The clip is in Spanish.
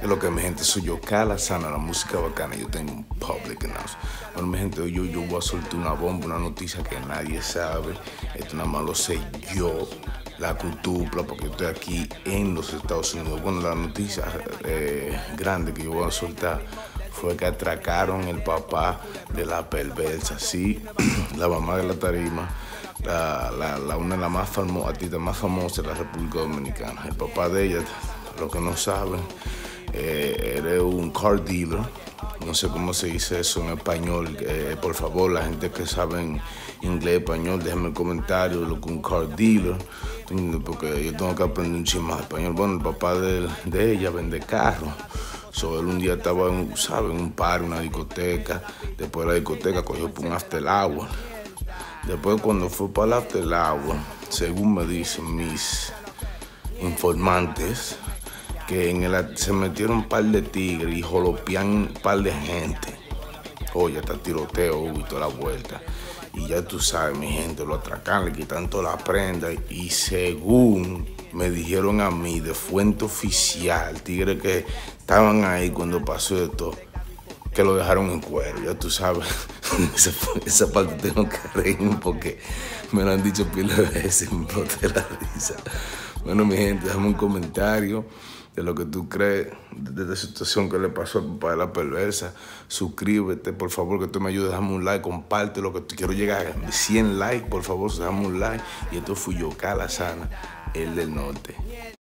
Es lo que mi gente, soy yo, Cala Sana, la música bacana. Yo tengo un public announce. Bueno, mi gente, yo voy a soltar una bomba, una noticia que nadie sabe. Esto nada más lo sé yo, la cutupla, porque yo estoy aquí en los Estados Unidos. Bueno, la noticia grande que yo voy a soltar fue que atracaron el papá de la perversa, sí, la mamá de la tarima. Una de las artistas más famosas de la República Dominicana. El papá de ella, los que no saben, era un car dealer. No sé cómo se dice eso en español. Por favor, la gente que sabe inglés, español, déjenme el comentario de lo que un car dealer, porque yo tengo que aprender un chisme más español. Bueno, el papá de ella vende carros. Él un día estaba en un par, una discoteca. Después de la discoteca cogió por un after hour. Después, cuando fue para el after hour, según me dicen mis informantes, que se metieron un par de tigres y jolopean un par de gente. Oye, hasta tiroteo y toda la vuelta. Y ya tú sabes, mi gente, lo atracan, le quitan toda la prenda. Y según me dijeron a mí, de fuente oficial, tigres que estaban ahí cuando pasó esto, que lo dejaron en cuero, ya tú sabes. esa parte tengo que reírme porque me lo han dicho pila de veces y me exploté la risa. Bueno, mi gente, déjame un comentario de lo que tú crees de esta situación que le pasó al papá de la perversa. Suscríbete, por favor, que tú me ayudes. Dame un like, comparte lo que quiero llegar a 100 likes, por favor, dame un like. Y esto fui yo, Cala Sana, el del norte.